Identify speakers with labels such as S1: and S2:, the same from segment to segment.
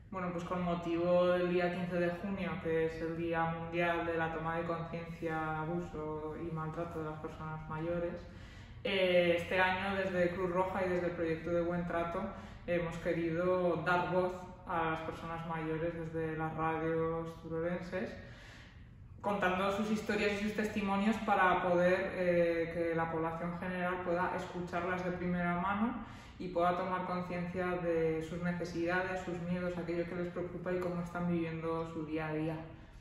S1: Bueno, pues con motivo del día 15 de junio, que es el Día Mundial de la Toma de Conciencia, Abuso y Maltrato de las Personas Mayores, este año desde Cruz Roja y desde el proyecto de Buen Trato hemos querido dar voz a las personas mayores desde las radios turolenses, contando sus historias y sus testimonios para poder que la población general pueda escucharlas de primera mano y pueda tomar conciencia de sus necesidades, sus miedos, aquello que les preocupa y cómo están viviendo su día a día.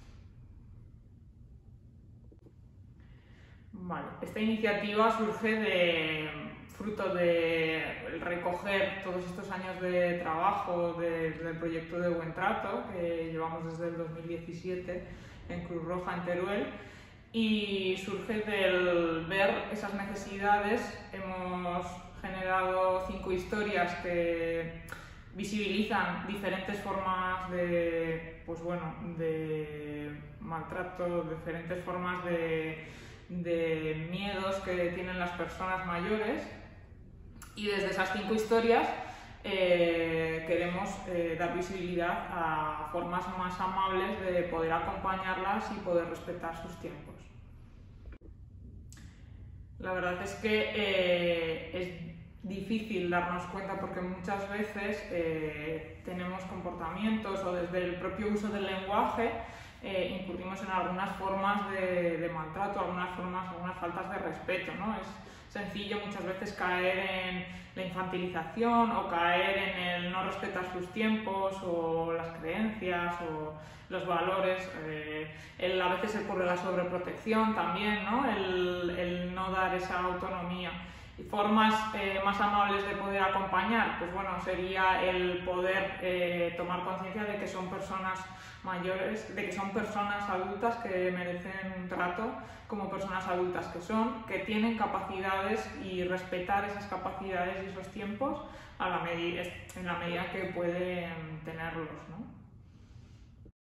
S1: Vale. Esta iniciativa surge fruto de recoger todos estos años de trabajo del proyecto de Buen Trato, que llevamos desde el 2017 en Cruz Roja, en Teruel, y surge del ver esas necesidades. Hemos generado 5 historias que visibilizan diferentes formas de maltrato, diferentes formas de miedos que tienen las personas mayores, y desde esas 5 historias queremos dar visibilidad a formas más amables de poder acompañarlas y poder respetar sus tiempos. La verdad es que es difícil darnos cuenta porque muchas veces tenemos comportamientos o desde el propio uso del lenguaje incurrimos en algunas formas de maltrato, algunas faltas de respeto, ¿no? Es sencillo muchas veces caer en la infantilización o caer en el no respetar sus tiempos o las creencias o los valores. A veces se ocurre la sobreprotección también, ¿no? El no dar esa autonomía. Y formas más amables de poder acompañar, pues bueno, sería el poder tomar conciencia de que son personas mayores, de que son personas adultas que merecen un trato como personas adultas que son, que tienen capacidades, y respetar esas capacidades y esos tiempos en la medida que pueden tenerlos, ¿no?